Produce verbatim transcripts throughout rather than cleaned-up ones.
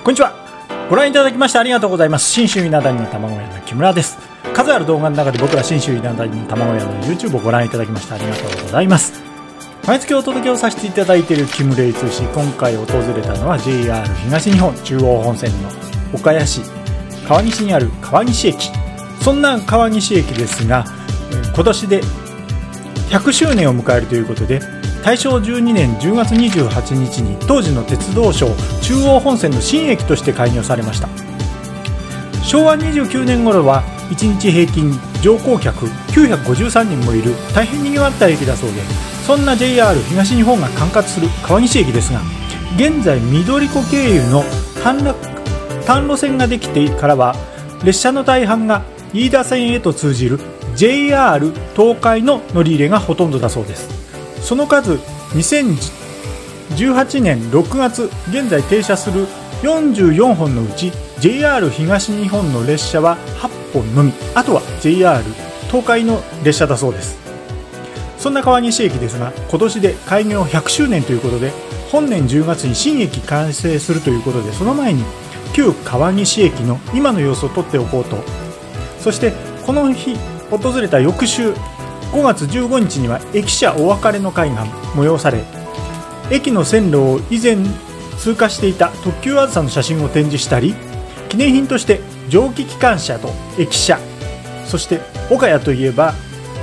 こんにちは。ご覧いただきましてありがとうございます。信州稲谷の卵屋の木村です。数ある動画の中で僕ら信州稲谷の卵屋の YouTube をご覧いただきましてありがとうございます。毎月お届けをさせていただいている木村通信、今回訪れたのは ジェイアール 東日本中央本線の岡谷市川西にある川西駅。そんな川西駅ですが、今年でひゃくしゅうねんを迎えるということで、大正じゅうにねんじゅうがつにじゅうはちにちに当時の鉄道省中央本線の新駅として開業されました。しょうわにじゅうきゅうねん頃はいちにち平均乗降客きゅうひゃくごじゅうさんにんもいる大変にぎわった駅だそうで、そんな ジェイアール 東日本が管轄する川西駅ですが、現在緑子経由の単絡単路線ができてからは列車の大半が飯田線へと通じる ジェイアール 東海の乗り入れがほとんどだそうです。その数にせんじゅうはちねんろくがつ現在停車するよんじゅうよんほんのうち ジェイアール 東日本の列車ははっぽんのみ、あとは ジェイアール 東海の列車だそうです。そんな川西駅ですが、今年で開業ひゃくしゅうねんということで、本年じゅうがつに新駅完成するということで、その前に旧川西駅の今の様子を撮っておこうと。そしてこの日訪れた翌週ごがつじゅうごにちには駅舎お別れの会が催され、駅の線路を以前通過していた特急あずさの写真を展示したり、記念品として蒸気機関車と駅舎、そして岡谷といえば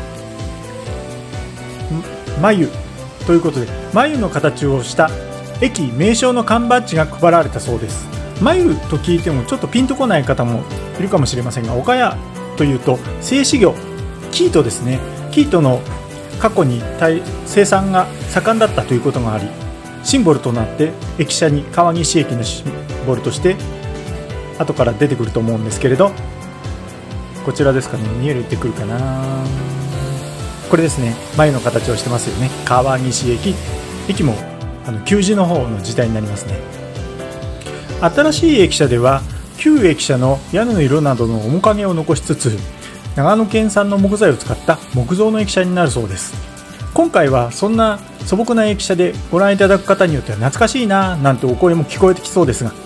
眉ということで、眉の形をした駅名称の缶バッジが配られたそうです。眉と聞いてもちょっとピンとこない方もいるかもしれませんが、岡谷というと製紙業生糸ですね。生糸の過去に生産が盛んだったということがあり、シンボルとなって駅舎に川西駅のシンボルとして後から出てくると思うんですけれど、こちらですかね、見えてくるかな。これですね、眉の形をしてますよね。川西駅、駅もあの旧字の方の時代になりますね。新しい駅舎では旧駅舎の屋根の色などの面影を残しつつ、長野県産の木材を使った木造の駅舎になるそうです。今回はそんな素朴な駅舎でご覧いただく方によっては懐かしいななんてお声も聞こえてきそうですが、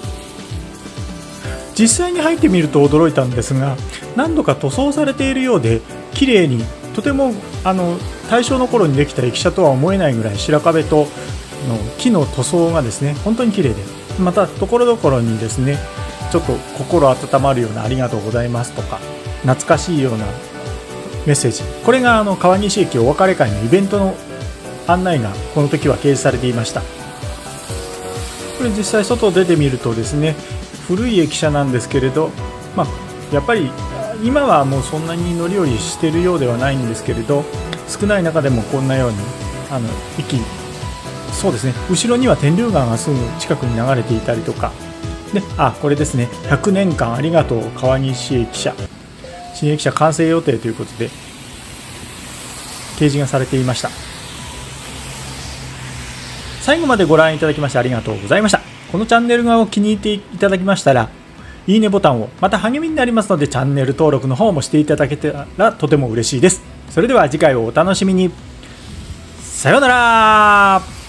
実際に入ってみると驚いたんですが、何度か塗装されているようで綺麗に、とてもあの大正の頃にできた駅舎とは思えないぐらい白壁との木の塗装がですね、本当に綺麗で、またところどころにですね、ちょっと心温まるようなありがとうございますとか懐かしいようなメッセージ、これがあの川西駅お別れ会のイベントの案内がこの時は掲示されていました。これ実際外出てみるとですね、古い駅舎なんですけれど、まあ、やっぱり今はもうそんなに乗り降りしているようではないんですけれど、少ない中でもこんなようにあの駅、そうですね、後ろには天竜川がすぐ近くに流れていたりとかで、あ、これですね、ひゃくねんかんありがとう川西駅舎、新駅舎完成予定ということで掲示がされていました。最後までご覧いただきましてありがとうございました。このチャンネルがお気に入っていただきましたら、いいねボタンを、また励みになりますのでチャンネル登録の方もしていただけたらとても嬉しいです。それでは次回をお楽しみに。さようなら。